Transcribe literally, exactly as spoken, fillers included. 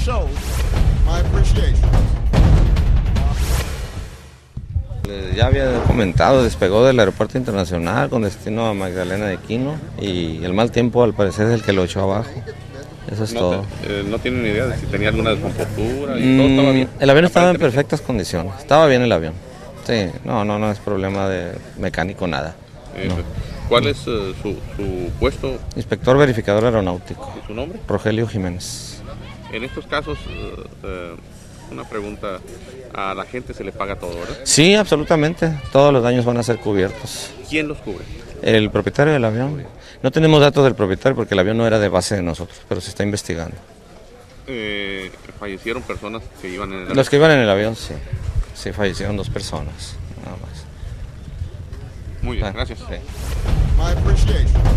show my appreciation. Ya había comentado, despegó del aeropuerto internacional con destino a Magdalena de Quino y el mal tiempo al parecer es el que lo echó abajo. Eso es no todo. Te, eh, ¿No tienen ni idea de si tenía alguna descompostura y Mm, todo estaba bien? El avión estaba en perfectas condiciones, estaba bien el avión. Sí, no, no, no es problema de mecánico, nada. Eh, No. ¿Cuál es uh, su, su puesto? Inspector verificador aeronáutico. ¿Y su nombre? Rogelio Jiménez. En estos casos, uh, uh, una pregunta, a la gente se le paga todo, ¿verdad? Sí, absolutamente, todos los daños van a ser cubiertos. ¿Quién los cubre? El propietario del avión. No tenemos datos del propietario porque el avión no era de base de nosotros, pero se está investigando. Eh, fallecieron personas que iban en el avión. Los que iban en el avión, sí. Sí, fallecieron dos personas, nada más. Muy bien, gracias. Sí. My appreciation.